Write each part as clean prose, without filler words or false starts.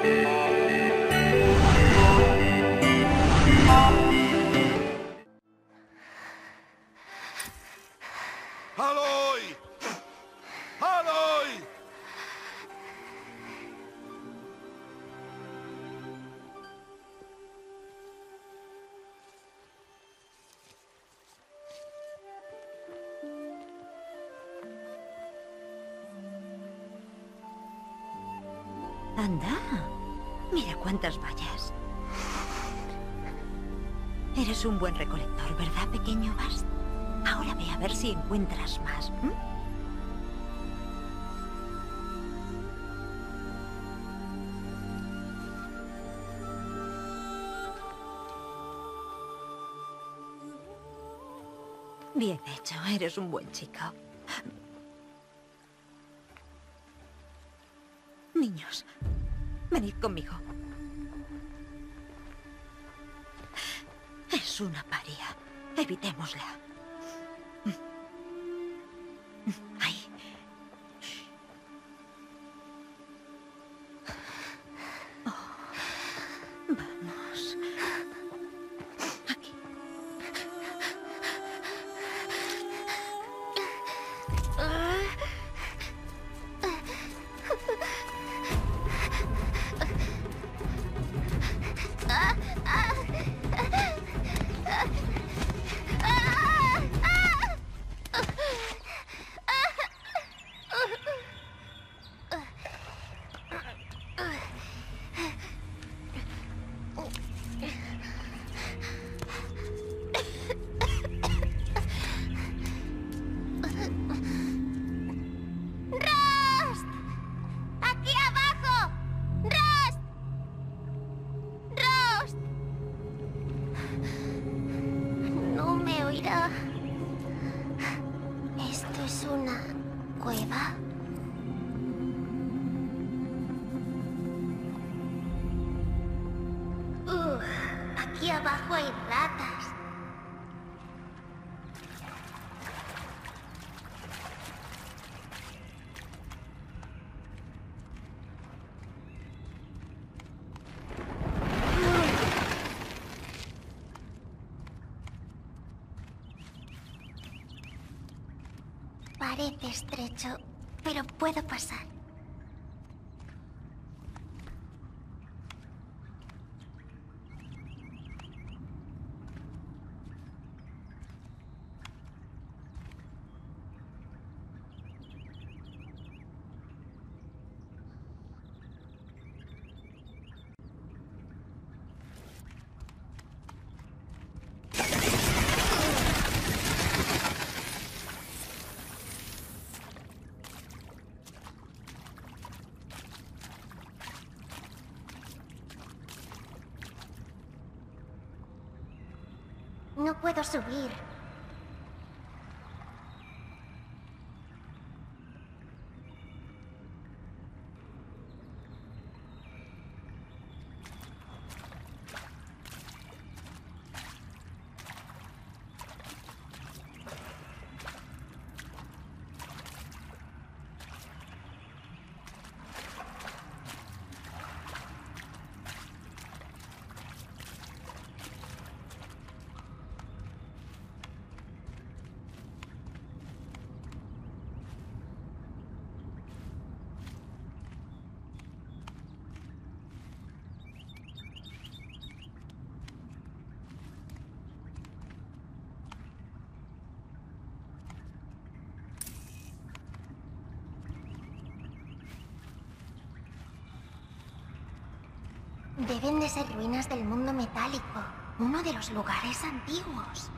¡Aloy! ¡Aloy! Anda, mira cuántas vallas. Eres un buen recolector, ¿verdad, pequeño Bast? Ahora ve a ver si encuentras más. Bien hecho, eres un buen chico. Niños, venid conmigo. Es una paria. Evitémosla. Ahí. Oh, vamos. Aquí. ¿Esto es una cueva? Aquí abajo hay ratas. Parece estrecho, pero puedo pasar. No puedo subir. Deben de ser ruinas del mundo metálico, uno de los lugares antiguos.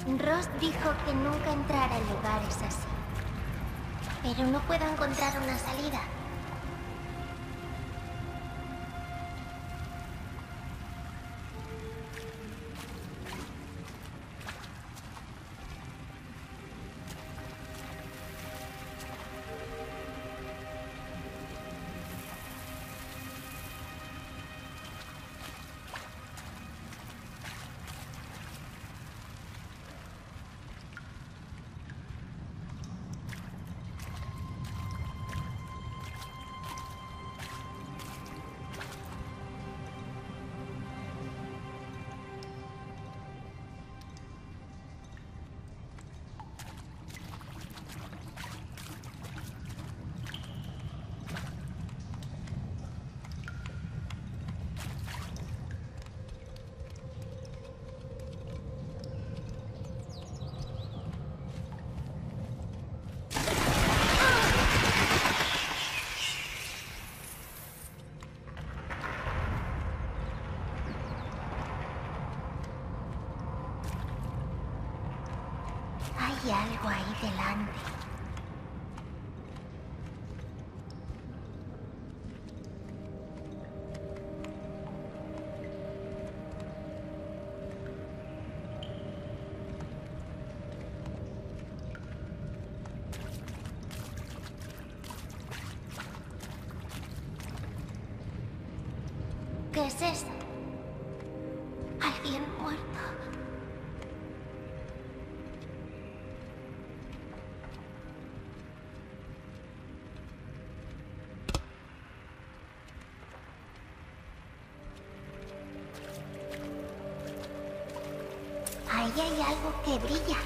Ross dijo que nunca entrara en lugares así. Pero no puedo encontrar una salida. Hay algo ahí delante. ¿Qué es eso? Alguien muerto. Ahí hay algo que brilla.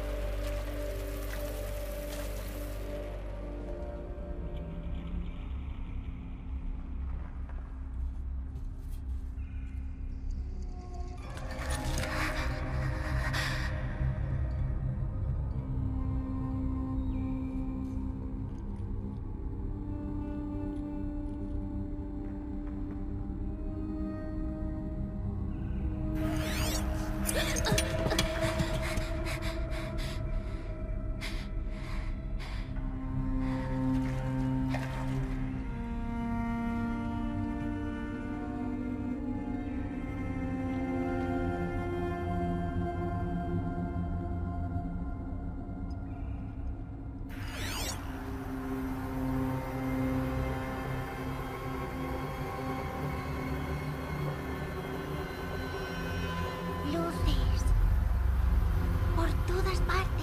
Luces. Por todas partes.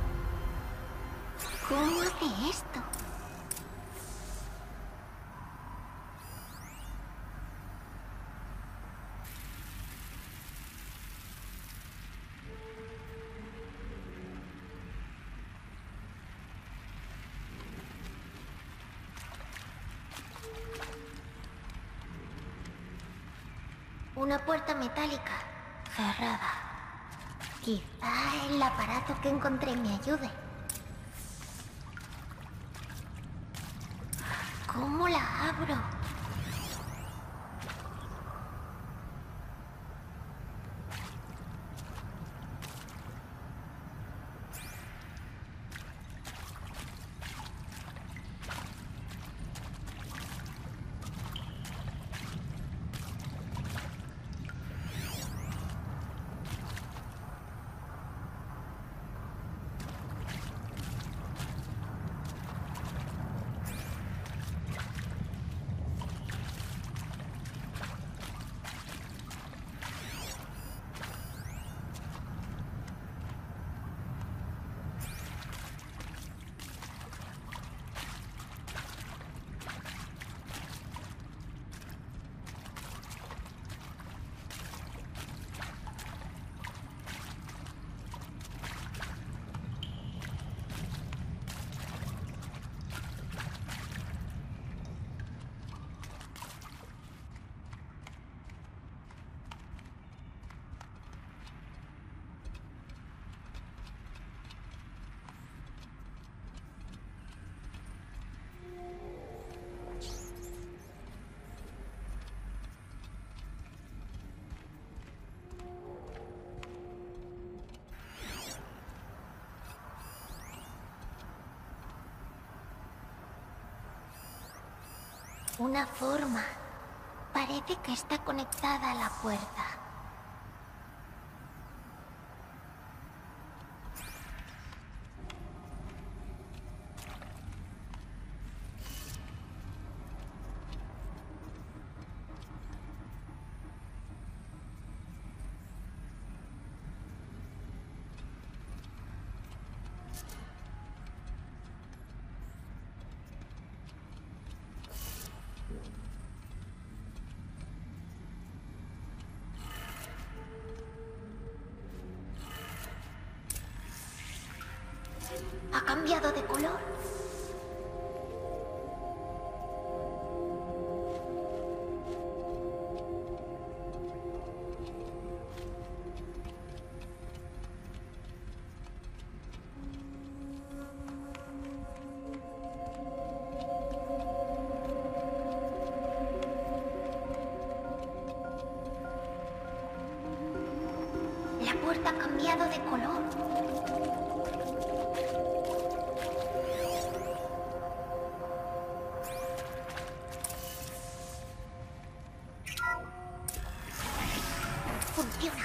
¿Cómo hace esto? Una puerta metálica, cerrada. Quizá el aparato que encontré me ayude. ¿Cómo la abro? Una forma. Parece que está conectada a la puerta. ¿Ha cambiado de color? La puerta ha cambiado de color. Funciona.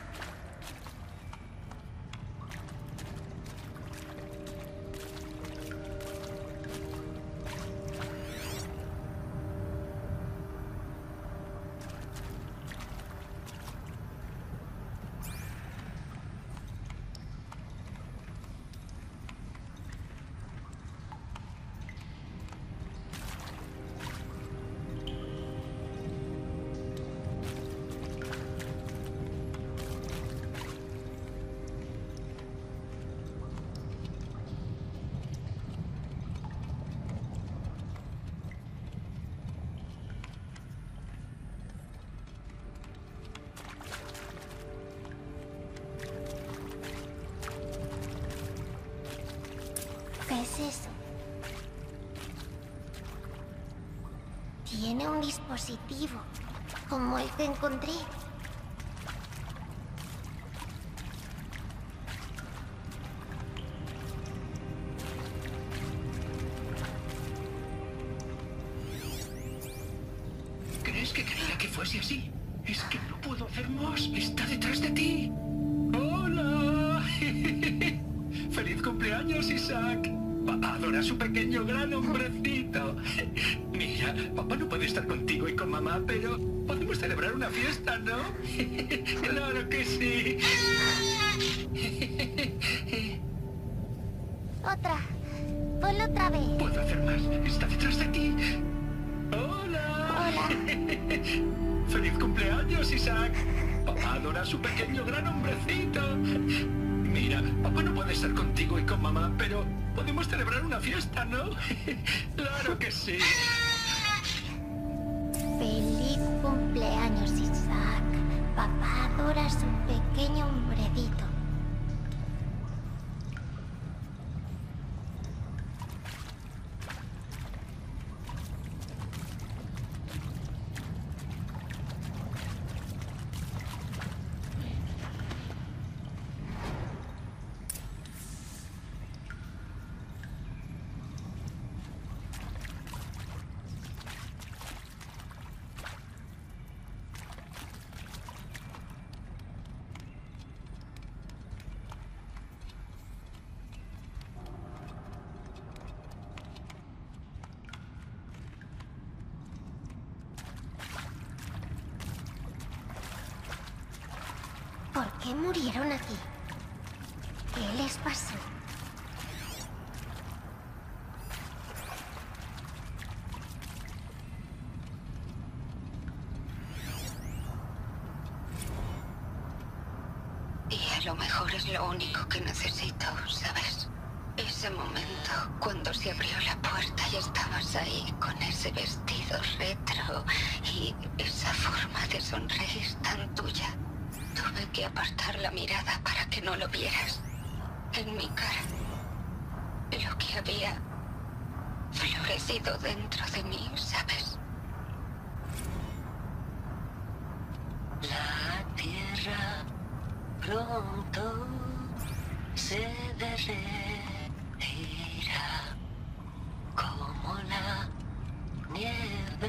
¿Qué es eso? Tiene un dispositivo, como el que encontré. ¿Crees que quería que fuese así? Es que no puedo hacer más. Está detrás de ti. ¡Hola! ¡Feliz cumpleaños, Isaac! Papá adora a su pequeño gran hombrecito. Mira, papá no puede estar contigo y con mamá, pero podemos celebrar una fiesta, ¿no? ¡Claro que sí! Otra. Ponlo otra vez. Puedo hacer más. Está detrás de ti. ¡Hola! Hola. ¡Feliz cumpleaños, Isaac! Papá adora a su pequeño gran hombrecito. Mira, papá no puede estar contigo y con mamá, pero podemos celebrar una fiesta, ¿no? ¡Claro que sí! Feliz cumpleaños, Isaac. Papá adora a su pequeño hombrecito. ¿Por qué murieron aquí? ¿Qué les pasó? Y a lo mejor es lo único que necesito, ¿sabes? Ese momento, cuando se abrió la puerta y estabas ahí con ese vestido retro y esa forma de sonreír tan tuya. Tuve que apartar la mirada para que no lo vieras. En mi cara. Lo que había florecido dentro de mí, ¿sabes? La tierra pronto se derretirá como la nieve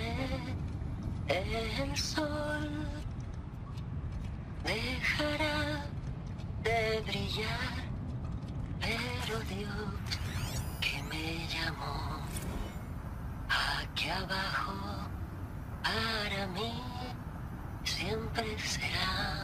El sol dejará de brillar, pero Dios que me llamó aquí abajo, para mí siempre será.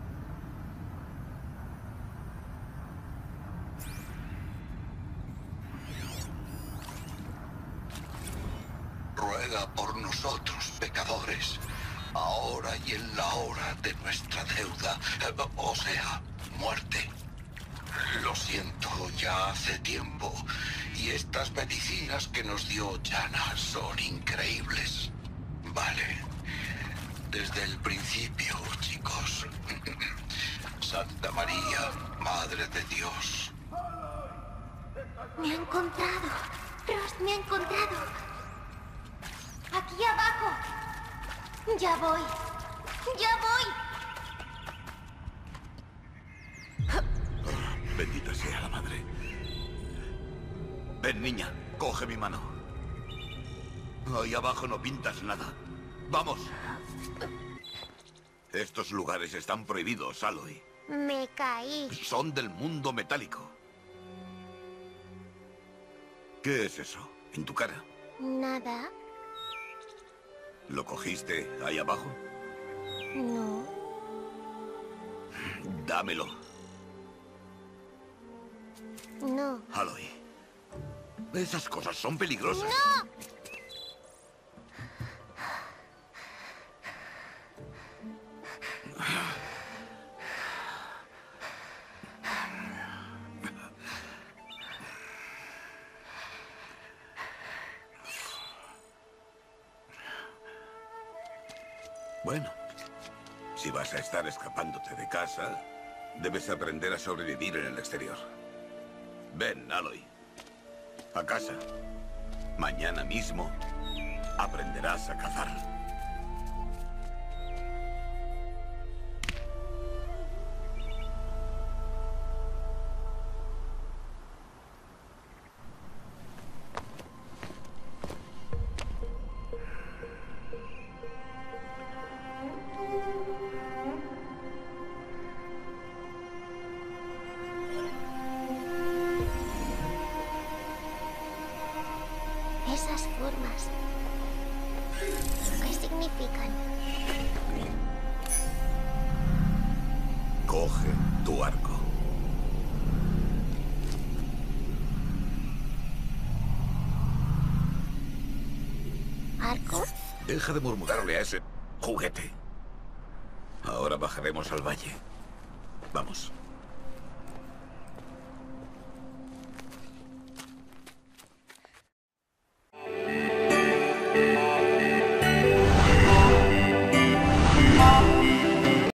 Ruega por nosotros, pecadores, ahora y en la hora de nuestra deuda, o sea, muerte. Lo siento, ya hace tiempo, y estas medicinas que nos dio Jana son increíbles. Vale, desde el principio, chicos. Santa María, Madre de Dios. Me ha encontrado. Rost me ha encontrado. Aquí abajo. Ya voy. Ya voy. Bendita sea la madre. Ven, niña, coge mi mano. Ahí abajo no pintas nada. ¡Vamos! Estos lugares están prohibidos, Aloy. Me caí. Son del mundo metálico. ¿Qué es eso? ¿En tu cara? Nada. ¿Lo cogiste ahí abajo? No. Dámelo. No. Aloy. Esas cosas son peligrosas. ¡No! Bueno, si vas a estar escapándote de casa, debes aprender a sobrevivir en el exterior. Ven, Aloy. A casa. Mañana mismo aprenderás a cazar. Esas formas. ¿Qué significan? Coge tu arco. ¿Arco? Deja de murmurarle a ese juguete. Ahora bajaremos al valle. Vamos.